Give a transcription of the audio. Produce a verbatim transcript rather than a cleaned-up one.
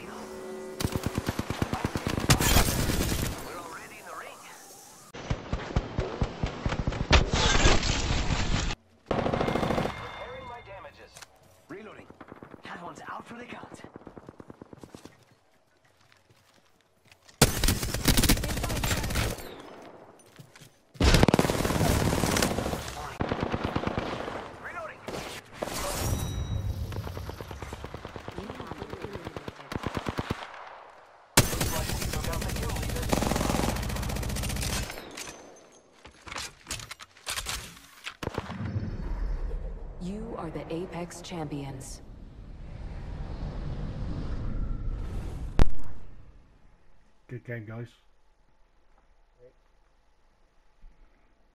We're already in the ring. Repairing my damages. Reloading. That one's out for the count. Reloading. You are the Apex Champions. Good game, guys.